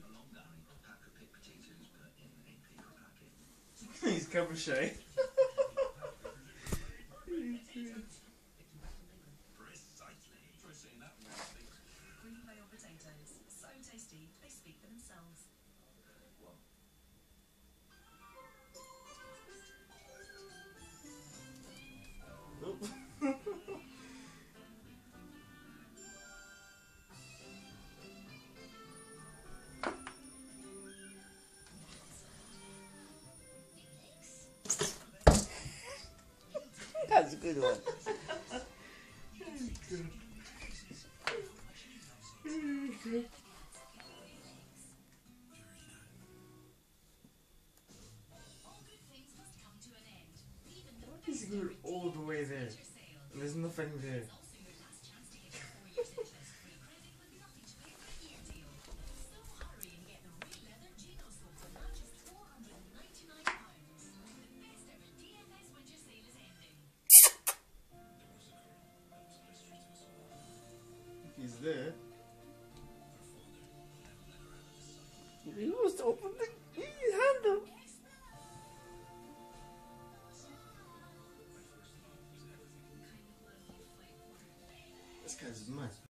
He's cover shy. Green Vale potatoes, so tasty they speak for themselves. That's a good one. He's going all the way there. There's nothing there. He's there. He must open his hand up. This guy's mad.